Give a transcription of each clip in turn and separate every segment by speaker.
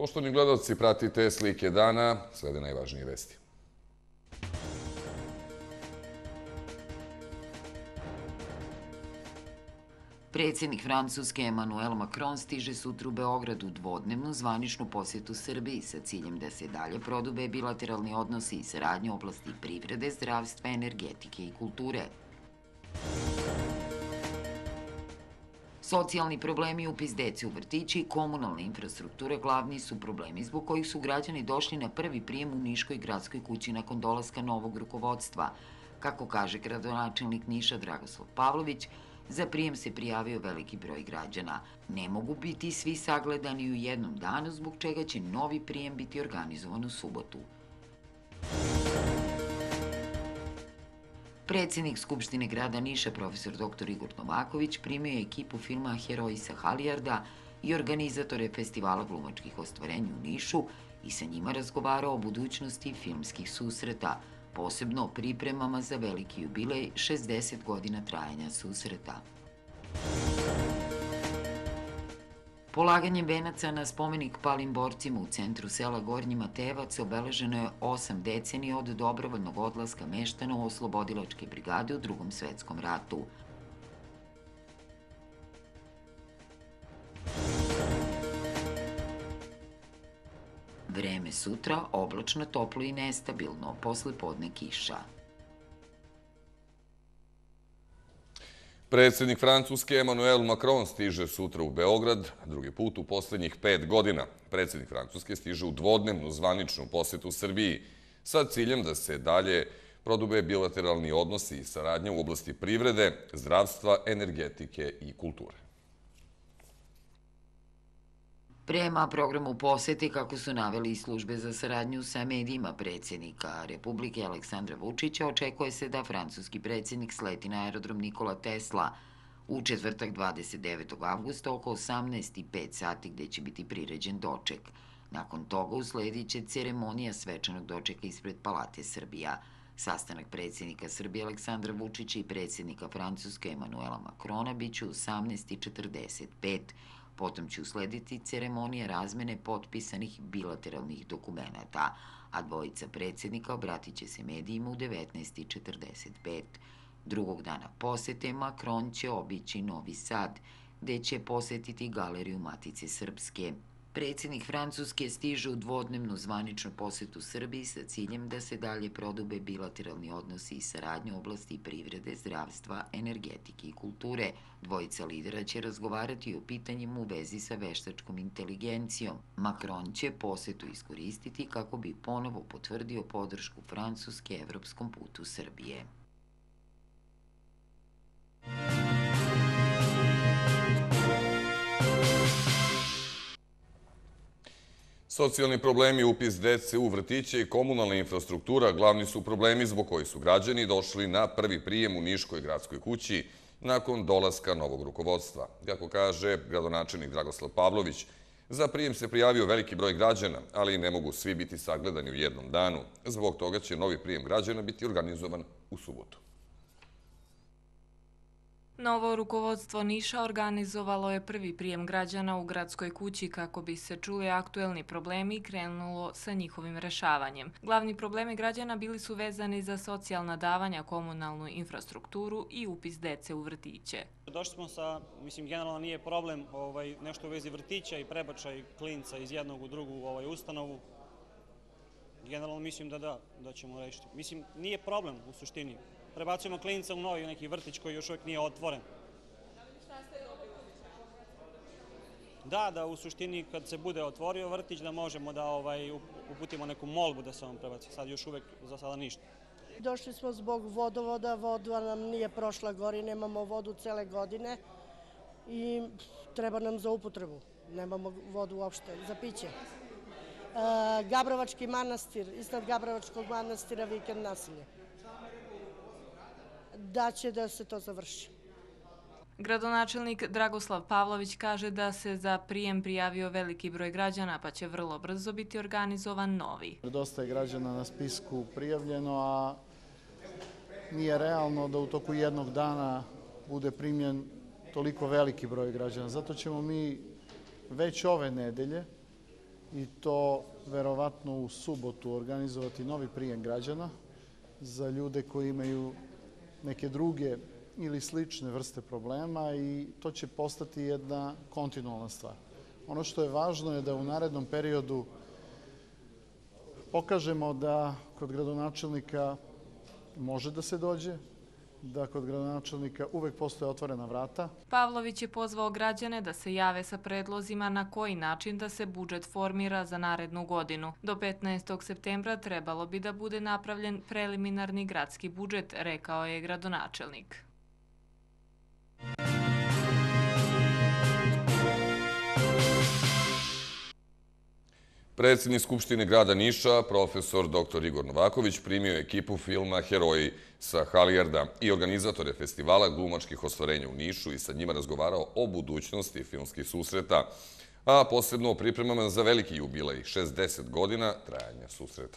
Speaker 1: Poštovani gledalci, pratite slike dana, slede najvažnije vesti.
Speaker 2: Predsjednik Francuske Emmanuel Macron stiže sutra u Beograd u dvodnevnu zvaničnu posjetu Srbiji sa ciljem da se dalje prodube bilateralni odnosi i saradnje u oblasti privrede, zdravstva, energetike i kulture. Socijalni problemi, upis dece u vrtići i komunalna infrastruktura glavni su problemi zbog kojih su građani došli na prvi prijem u Niškoj gradskoj kući nakon dolaska novog rukovodstva. Kako kaže gradonačelnik Niša Dragoslav Pavlović, za prijem se prijavio veliki broj građana. Ne mogu biti svi sagledani u jednom danu, zbog čega će novi prijem biti organizovan u subotu. Predsjednik Skupštine grada Niša, profesor dr. Igor Novaković, primio je ekipu filma Heroji sa Halijarda i organizatore festivala glumačkih ostvarenja u Nišu i sa njima razgovarao o budućnosti filmskih susreta, posebno o pripremama za veliki jubilej 60 godina trajanja susreta. Polaganjem venaca na spomenik palim borcima u centru sela Gornji Matejevac obeleženo je 8 decenija od dobrovoljnog odlaska meštana u oslobodilačke brigade u Drugom svetskom ratu. Vreme sutra oblačno, toplo i nestabilno, posle podne kiša.
Speaker 1: Predsjednik Francuske Emmanuel Macron stiže sutra u Beograd, drugi put u posljednjih 5 godina. Predsjednik Francuske stiže u dvodnevnu zvaničnu posjetu Srbiji sa ciljem da se dalje prodube bilateralni odnosi i saradnja u oblasti privrede, zdravstva, energetike i kulture.
Speaker 2: Prema programu posete, kako su naveli i službe za saradnju sa medijima predsjednika Republike Aleksandra Vučića, očekuje se da francuski predsjednik sleti na aerodrom Nikola Tesla u četvrtak 29. avgusta oko 18:05 sati, gde će biti priređen doček. Nakon toga usledit će ceremonija svečanog dočeka ispred Palate Srbija. Sastanak predsjednika Srbije Aleksandra Vučića i predsjednika Francuske Emmanuela Macrona biće u 18:45. Potom će uslediti ceremonija razmene potpisanih bilateralnih dokumenata, a dvojica predsjednika obratit će se medijima u 19:45. Drugog dana posete Macron će obići Novi Sad, gde će posetiti Galeriju Matice Srpske. Predsjednik Francuske stiže u dvodnevnu zvaničnu posetu Srbiji sa ciljem da se dalje prodube bilateralni odnosi i saradnje u oblasti privrede, zdravstva, energetike i kulture. Dvojica lidera će razgovarati o pitanjima u vezi sa veštačkom inteligencijom. Macron će posetu iskoristiti kako bi ponovo potvrdio podršku Francuske evropskom putu Srbije.
Speaker 1: Socijalni problemi, upis dece u vrtiće i komunalna infrastruktura glavni su problemi zbog kojih su građani došli na prvi prijem u Niškoj gradskoj kući nakon dolaska novog rukovodstva. Kako kaže gradonačelnik Dragoslav Pavlović, za prijem se prijavio veliki broj građana, ali ne mogu svi biti sagledani u jednom danu. Zbog toga će novi prijem građana biti organizovan u subotu.
Speaker 3: Novo rukovodstvo Niša organizovalo je prvi prijem građana u gradskoj kući kako bi se čuli aktuelni problemi i krenulo sa njihovim rešavanjem. Glavni problemi građana bili su vezani za socijalna davanja, komunalnu infrastrukturu i upis dece u vrtiće.
Speaker 4: Došli smo sa, generalno nije problem nešto u vezi vrtića i prebačaj klinca iz jednog u drugu ustanovu. Generalno mislim da ćemo rešiti. Nije problem u suštini. Prebacujemo klinca u novi neki vrtić koji još uvijek nije otvoren.
Speaker 3: Šta ste dobili?
Speaker 4: Da u suštini kad se bude otvorio vrtić da možemo da uputimo neku molbu da se on prebaci. Sad još uvijek za sada ništa.
Speaker 5: Došli smo zbog vodovoda, voda nam nije prošla gori, nemamo vodu cele godine i treba nam za upotrebu. Nemamo vodu uopšte za piće. Gabrovački manastir, iznad Gabrovačkog manastira vikend naselje. Da će da se to završi.
Speaker 3: Gradonačelnik Dragoslav Pavlović kaže da se za prijem prijavio veliki broj građana, pa će vrlo brzo biti organizovan novi.
Speaker 6: Dosta je građana na spisku prijavljeno, a nije realno da u toku jednog dana bude primljen toliko veliki broj građana. Zato ćemo mi već ove nedelje i to verovatno u subotu organizovati novi prijem građana za ljude koji imaju neke druge ili slične vrste problema i to će postati jedna kontinualna stvar. Ono što je važno je da u narednom periodu pokažemo da kod gradonačelnika može da se dođe, da kod gradonačelnika uvek postoje otvorena vrata.
Speaker 3: Pavlović je pozvao građane da se jave sa predlozima na koji način da se budžet formira za narednu godinu. Do 15. septembra trebalo bi da bude napravljen preliminarni gradski budžet, rekao je gradonačelnik.
Speaker 1: Predsjednik Skupštine grada Niša, profesor dr. Igor Novaković, primio je ekipu filma Heroji sa Halijarda i organizatore festivala glumačkih ostvarenja u Nišu i sa njima razgovarao o budućnosti filmskih susreta, a posebno o pripremama za veliki jubilej, 60 godina trajanja susreta.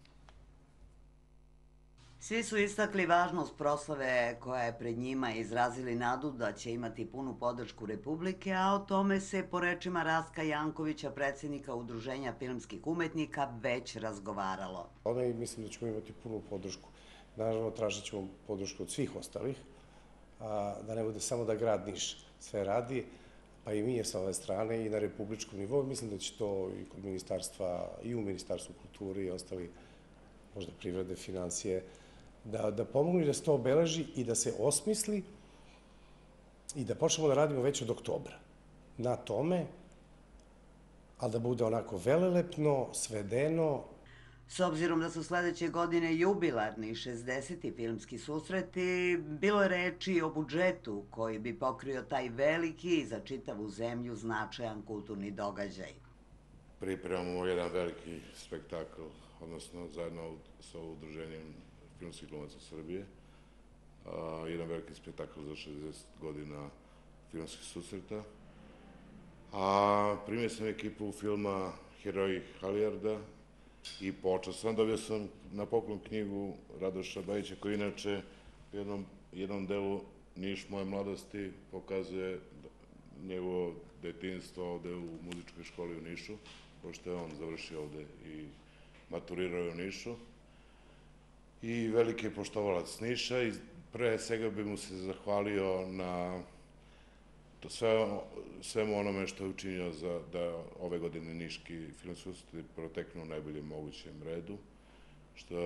Speaker 7: Svi su istakli važnost proslave koja je pred njima i izrazili nadu da će imati punu podršku Republike, a o tome se, po rečima Rastka Jankovića, predsjednika Udruženja filmskih umetnika, već razgovaralo.
Speaker 8: I mislim da ćemo imati punu podršku. Naravno, tražit ćemo podršku od svih ostalih, da ne bude samo da grad Niš sve radi, pa i mi je sa ove strane i na republičkom nivou. Mislim da će to i kod ministarstva, i u Ministarstvu kulture i ostali, možda privrede, financije, da pomognu i da se to obeleži i da se osmisli i da počnemo da radimo već od oktobra na tome, ali da bude onako velelepno, svedeno.
Speaker 7: S obzirom da su sledeće godine jubilarni 60. filmski susreti, bilo je reči o budžetu koji bi pokrio taj veliki i za čitavu zemlju značajan kulturni događaj.
Speaker 9: Pripremamo jedan veliki spektakl, odnosno zajedno sa Udruženjem filmskih glumaca Srbije, jedan veliki spektakl za 60 godina filmskih susreta. Primio sam ekipu filma Heroji Halijarda i počeo sam, dobio sam na poklon knjigu Radoša Bajića, koji inače u jednom delu Niš moje mladosti pokazuje njegovo detinjstvo ovde u muzičkoj školi u Nišu, pošto je on završio ovde i maturirao u Nišu. I veliki je poštovalac Niša i pre svega bi mu se zahvalio na svemu onome što je učinio da ove godine niški filmski susreti proteknu u najboljem mogućem redu, što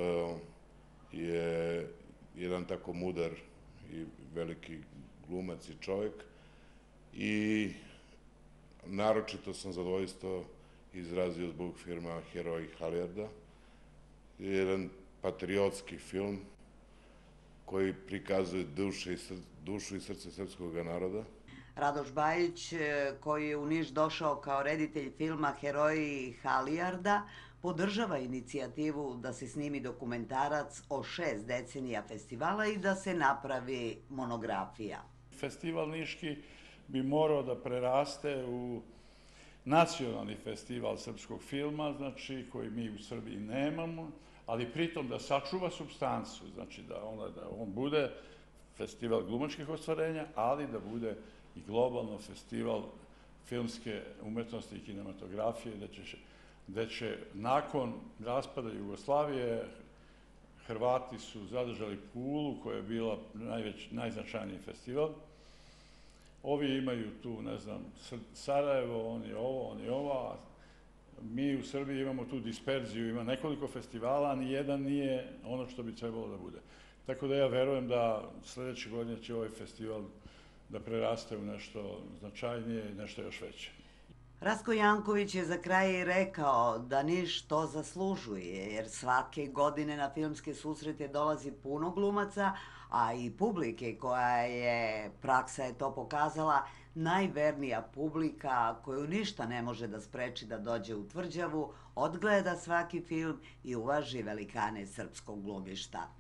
Speaker 9: je jedan tako mudar i veliki glumac i čovjek i naročito sam zadovoljstvo izrazio zbog filma Heroji Halijarda, jedan patriotski film koji prikazuje dušu i srce srpskog naroda.
Speaker 7: Radoš Bajić, koji je u Niš došao kao reditelj filma Heroji Halijarda, podržava inicijativu da se snimi dokumentarac o 6 decenija festivala i da se napravi monografija.
Speaker 10: Festival Niški bi morao da preraste u nacionalni festival srpskog filma, znači koji mi u Srbiji nemamo, ali pritom da sačuva supstancu, znači da on bude festival glumačkih ostvarenja, ali da bude i globalno festival filmske umetnosti i kinematografije, gde će nakon raspada Jugoslavije Hrvati su zadržali Pulu, koja je bila najznačajniji festival. Ovi imaju tu, ne znam, Sarajevo, oni ovo, a mi u Srbiji imamo tu disperziju, ima nekoliko festivala, a nijedan nije ono što bi trebalo da bude. Tako da ja verujem da sledeće godine će ovaj festival da preraste u nešto značajnije i nešto još veće.
Speaker 7: Rastko Janković je za kraj rekao da Niš to zaslužuje, jer svake godine na filmske susrete dolazi puno glumaca, a i publike koja je, praksa je to pokazala, najvernija publika koju ništa ne može da spreči da dođe u Tvrđavu, odgleda svaki film i uvaži velikane srpskog glumišta.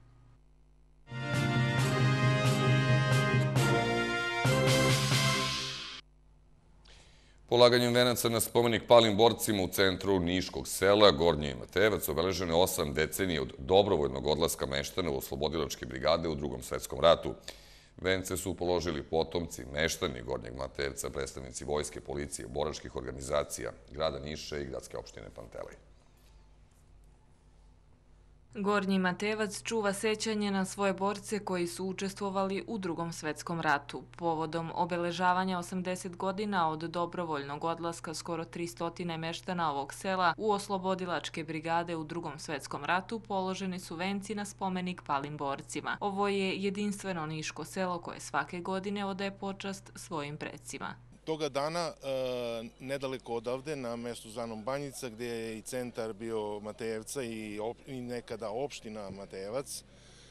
Speaker 1: Polaganjem venaca na spomenik palim borcima u centru Niškog sela Gornji Matejevac obeleženo je 8 decenija od dobrovoljnog odlaska meštana u oslobodilačke brigade u Drugom svetskom ratu. Vence su položili potomci, meštani Gornjeg Matevca, predstavnici vojske, policije, boračkih organizacija, grada Niša i gradske opštine Pantelej.
Speaker 3: Gornji Matevac čuva sećanje na svoje borce koji su učestvovali u Drugom svetskom ratu. Povodom obeležavanja 80 godina od dobrovoljnog odlaska skoro 300 meštana ovog sela u oslobodilačke brigade u Drugom svetskom ratu položeni su venci na spomenik palim borcima. Ovo je jedinstveno niško selo koje svake godine odaje počast svojim precima.
Speaker 11: Toga dana, nedaleko odavde, na mestu zvanom Banjica, gde je i centar bio Matejevca i nekada opština Matejevac,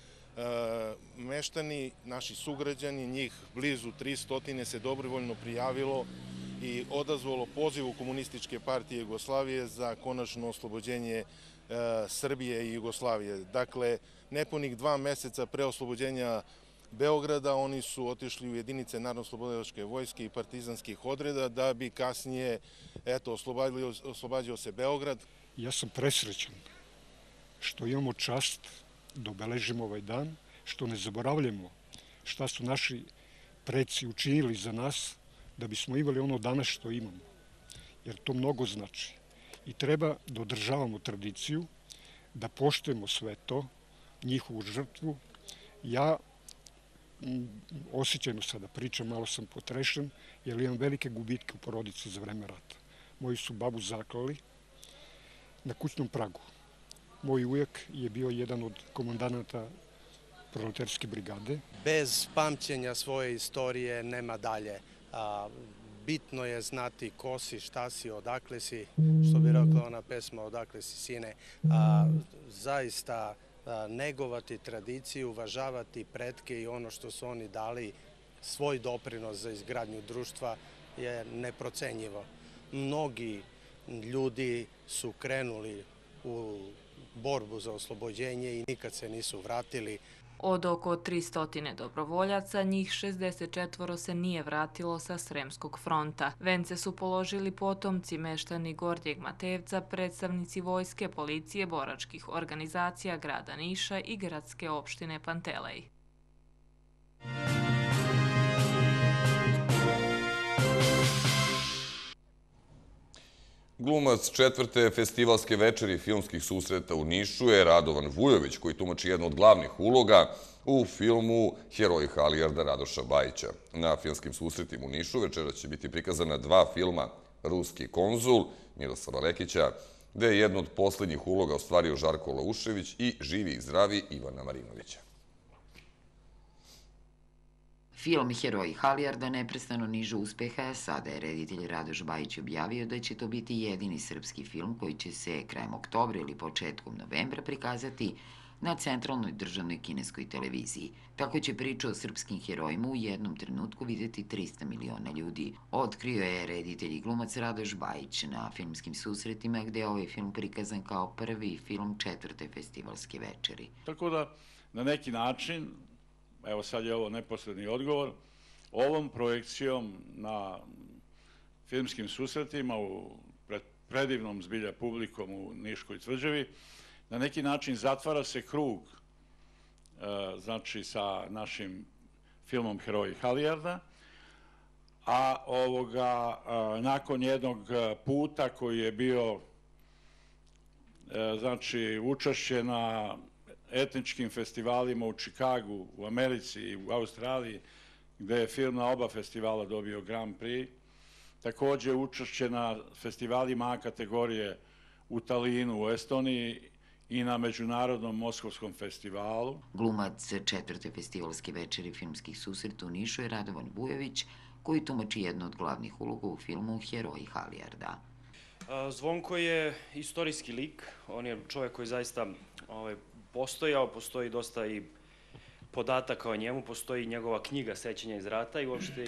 Speaker 11: meštani, naši sugrađani, njih blizu 300 se dobrovoljno prijavilo i odazvalo pozivu Komunističke partije Jugoslavije za konačno oslobođenje Srbije i Jugoslavije. Dakle, nepunih 2 meseca pre oslobođenja Beograda oni su otišli u jedinice Narodno-oslobodilačke vojske i partizanskih odreda da bi kasnije, oslobađao se Beograd.
Speaker 12: Ja sam presrećan što imamo čast da obeležimo ovaj dan, što ne zaboravljamo šta su naši preci učinili za nas da bismo imali ono danas što imamo. Jer to mnogo znači. I treba da održavamo tradiciju, da poštujemo sve to, njihovu žrtvu. Ja osjećajno sada pričam, malo sam potrešen, jer imam velike gubitke u porodici za vreme rata. Moji su babu zaklali na kućnom pragu. Moj ujak je bio jedan od komandanata proletarske brigade.
Speaker 13: Bez pamćenja svoje istorije nema dalje. Bitno je znati ko si, šta si, odakle si, što bi rekla ona pesma Odakle si sine. Zaista negovati tradiciju, uvažavati pretke i ono što su oni dali, svoj doprinos za izgradnju društva je neprocenjivo. Mnogi ljudi su krenuli u borbu za oslobođenje i nikad se nisu vratili.
Speaker 3: Od oko 300 dobrovoljaca, njih 64 se nije vratilo sa Sremskog fronta. Vence su položili potomci meštani Gornjeg Matevca, predstavnici vojske, policije, boračkih organizacija grada Niša i gradske opštine Pantelej.
Speaker 1: Glumac 4. festivalske večeri filmskih susreta u Nišu je Radovan Vujović, koji tumači jednu od glavnih uloga u filmu Heroji Halijarda Radoša Bajića. Na filmskim susretima u Nišu večera će biti prikazana 2 filma Ruski konzul Miroslava Lekića, gde je jednu od poslednjih uloga ostvario Žarko Laušević i Živi i zdravi Ivana Marinovića.
Speaker 2: Film Heroji Halijarda neprestano niže uspeha, sada je reditelj Radoš Bajić objavio da će to biti jedini srpski film koji će se krajem oktobra ili početkom novembra prikazati na centralnoj državnoj kineskoj televiziji. Tako će priču o srpskim herojima u jednom trenutku videti 300 miliona ljudi. Otkrio je reditelj i glumac Radoš Bajić na filmskim susretima gde je ovaj film prikazan kao prvi film 4. festivalske večeri.
Speaker 10: Tako da, na neki način, evo sad je ovo neposredni odgovor, ovom projekcijom na filmskim susretima pred predivnom zbilja publikom u Niškoj tvrđavi, na neki način zatvara se krug, znači sa našim filmom Heroji Halijarda, a nakon jednog puta koji je bio, znači, učešće na etničkim festivalima u Čikagu, u Americi i u Australiji, gde je film na oba festivala dobio Grand Prix. Takođe učešće na festivalima A kategorije u Talinu, u Estoniji i na Međunarodnom Moskovskom festivalu.
Speaker 2: Glumac 4. festivalske večeri filmskih susreta u Nišu je Radovan Vujović, koji tumači jednu od glavnih uloga u filmu Heroji Halijarda.
Speaker 14: Zvonko je istorijski lik, on je čovjek koji zaista postojao, postoji dosta i podataka o njemu, postoji njegova knjiga Sećanja iz rata i uopšte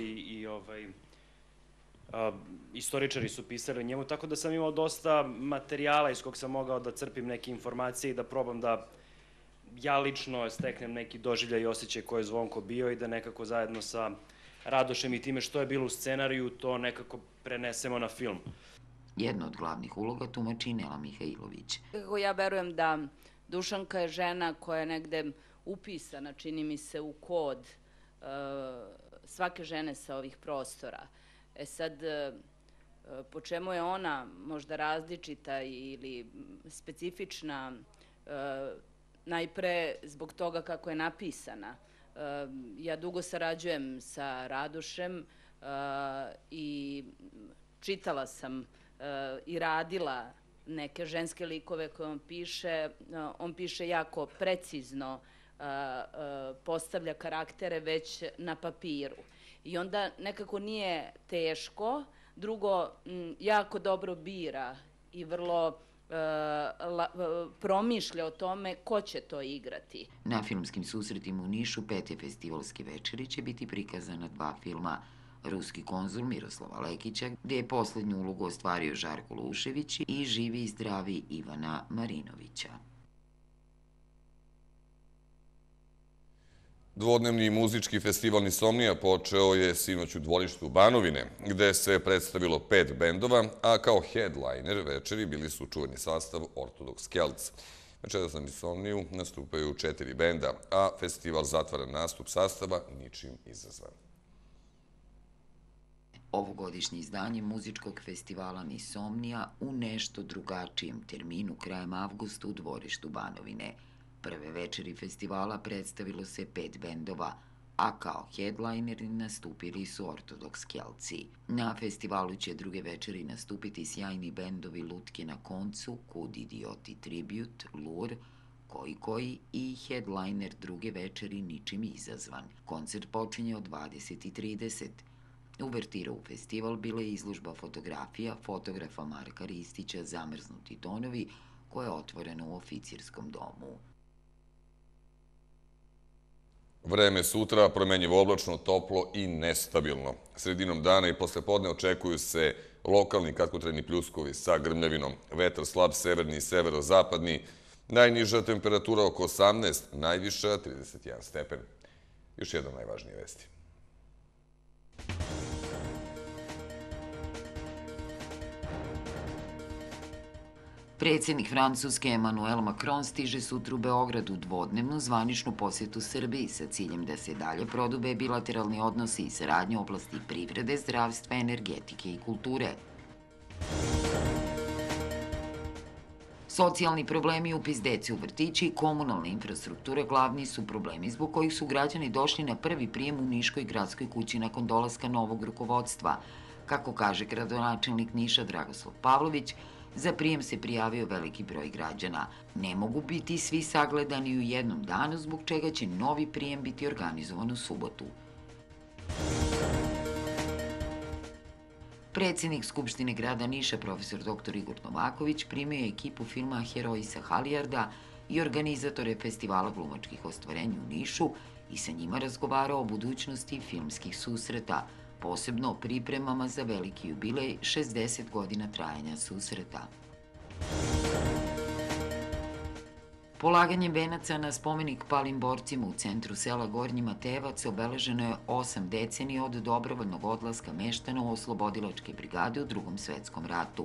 Speaker 14: istoričari su pisali o njemu, tako da sam imao dosta materijala iz kog sam mogao da crpim neke informacije i da probam da ja lično steknem neki doživljaj i osjećaj ko je Zvonko bio i da nekako zajedno sa Radošem i time što je bilo u scenariju to nekako prenesemo na film.
Speaker 2: Jedna od glavnih uloga tumači Nela Mihajlović.
Speaker 15: Ja verujem da Dušanka je žena koja je negde upisana, čini mi se, u kod svake žene sa ovih prostora. E sad, po čemu je ona možda različita ili specifična, najpre zbog toga kako je napisana. Ja dugo sarađujem sa Radošem i čitala sam i radila neke ženske likove koje on piše. On piše jako precizno, postavlja karaktere već na papiru. I onda nekako nije teško. Drugo, jako dobro bira i vrlo promišlja o tome ko će to igrati.
Speaker 2: Na filmskim susretima u Nišu 5. festivalske večeri će biti prikazana 2 filma. Ruski konzul Miroslava Lekića, gde je poslednju ulogu ostvario Žarko Lušević, i Živi i zdravi Ivana Marinovića.
Speaker 1: Dvodnevni muzički festival Insomnija počeo je sinoć u dvorištu Banovine, gde se predstavilo 5 bendova, a kao headliner večeri bili su čuveni sastav Ortodoks Kelts. Večeras na Insomniju nastupaju 4 benda, a festival zatvara nastup sastava ničim izazvan.
Speaker 2: Ovogodišnje izdanje muzičkog festivala Insomnija u nešto drugačijem terminu krajem avgusta u dvorištu Banovine. Prve večeri festivala predstavilo se 5 bendova, a kao headlineri nastupili su Ortodoks Keltsi. Na festivalu će druge večeri nastupiti sjajni bendovi Lutke na koncu, Kud idioti tribute, Lur, Koji i headliner druge večeri Ničim izazvan. Koncert počinje od 20:30. Uvertira u festival bila je izložba fotografija fotografa Marka Ristića Zamrznuti tonovi, koja je otvorena u oficirskom domu.
Speaker 1: Vreme sutra promenjivo oblačno, toplo i nestabilno. Sredinom dana i poslepodne očekuju se lokalni kratkotrajni pljuskovi sa grmljavinom. Vetar slab severni i severozapadni. Najniža temperatura oko 18, najviša 31 stepen. Još jedna najvažnije vesti.
Speaker 2: Predsjednik Francuske Emmanuel Macron stiže sutra u Beograd u dvodnevnu zvaničnu posjetu Srbiji sa ciljem da se dalje prodube bilateralni odnosi i saradnje u oblasti privrede, zdravstva, energetike i kulture. Socijalni problemi, upis dece u vrtići i komunalna infrastruktura glavni su problemi zbog kojih su građani došli na prvi prijem u Niškoj gradskoj kući nakon dolaska novog rukovodstva. Kako kaže gradonačelnik Niša Dragoslav Pavlović, za prijem se prijavio veliki broj građana. Ne mogu biti svi sagledani u jednom danu, zbog čega će novi prijem biti organizovan u subotu. Predsjednik Skupštine grada Niša, profesor dr. Igor Novaković, primio je ekipu filma Heroji sa Halijarda i organizatore festivala glumačkih ostvarenja u Nišu i sa njima razgovarao o budućnosti filmskih susreta, posebno o pripremama za veliki jubilej 60 godina trajanja susreta. Polaganjem venaca na spomenik palim borcima u centru sela Gornji Matejevac obeleženo je 8 decenija od dobrovoljnog odlaska meštana u oslobodilačke brigade u Drugom svetskom ratu.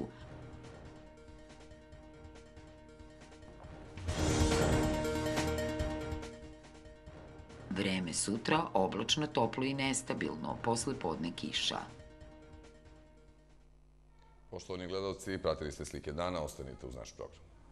Speaker 2: Vreme sutra oblačno, toplo i nestabilno, posle podne kiša.
Speaker 1: Poštovani gledalci, pratili ste Slike dana, ostanite uz naš program.